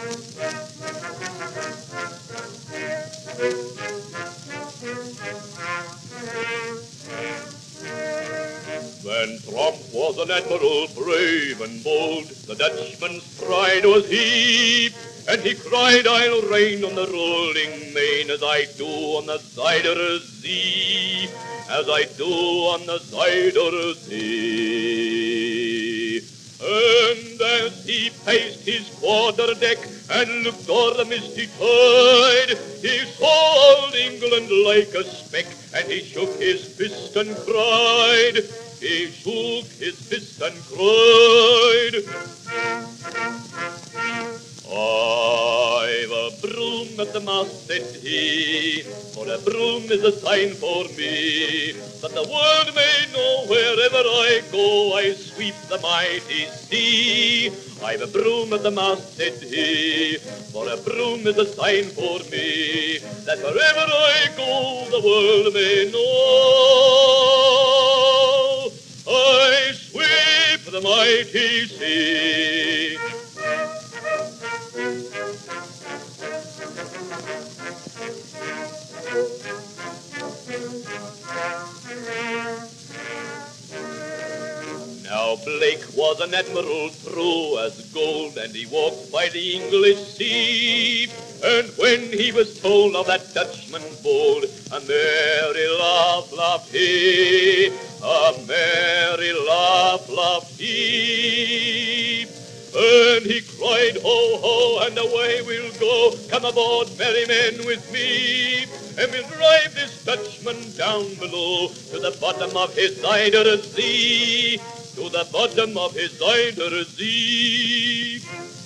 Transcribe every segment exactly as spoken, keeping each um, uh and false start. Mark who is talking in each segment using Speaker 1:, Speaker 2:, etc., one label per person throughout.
Speaker 1: When Tromp was an admiral brave and bold, the Dutchman's pride was he, and he cried, I'll reign on the rolling main as I do on the Zuider Zee, as I do on the Zuider Zee. And as he paced his quarter deck and looked o'er the misty tide, he saw old England like a speck, and he shook his fist and cried, he shook his fist and cried, I've a broom at the mast, said he, for a broom is a sign for me, that the world may know wherever I go, I sweep the mighty sea. I've a broom at the mast, said he, for a broom is a sign for me, that wherever I go, the world may know, I sweep the mighty sea. Now Blake was an admiral true as gold, and he walked by the English sea. And when he was told of that Dutchman bold, a merry laugh laughed he, a merry laugh laughed he. And he cried, ho, ho, and away we'll go, come aboard, merry men, with me, and we'll drive this Dutchman down below to the bottom of his Zuider Zee, to the bottom of his Zuider Zee.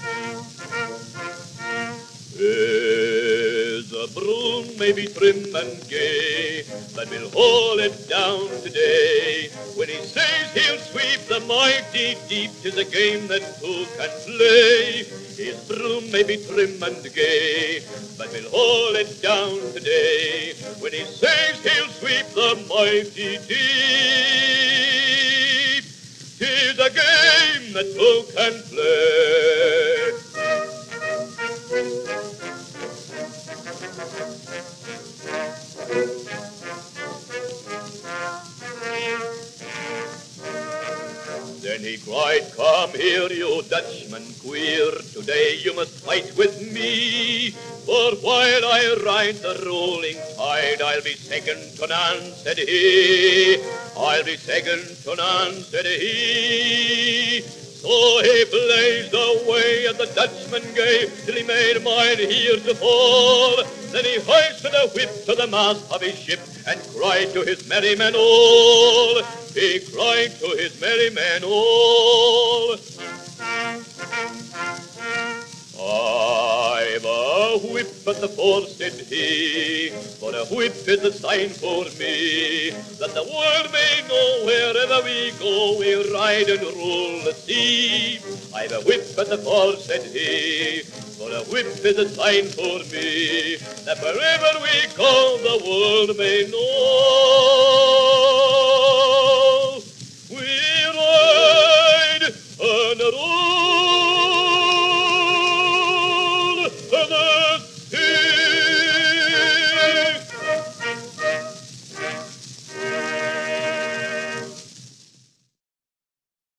Speaker 1: His broom may be trim and gay, but we'll haul it down today. When he says he'll sweep the mighty deep, 'tis a game that two can play. His broom may be trim and gay, but we'll haul it down today. When he says he'll sweep the mighty deep, 'tis a game that two can play. Then he cried, come here, you Dutchman queer, today you must fight with me, for while I ride the rolling tide, I'll be second to none, said he, I'll be second to none, said he. So he blazed away at the Dutchman gay, till he made mine here to fall. Then he hoisted a whip to the mast of his ship, and cried to his merry men all, he cried to his merry men all, I've a whip at the fore, said he, for a whip is a sign for me, that the world may know wherever we go, we ride and rule the sea. I've a whip at the fore, said he, for a whip is a sign for me, that wherever we go, the world may know, we ride and rule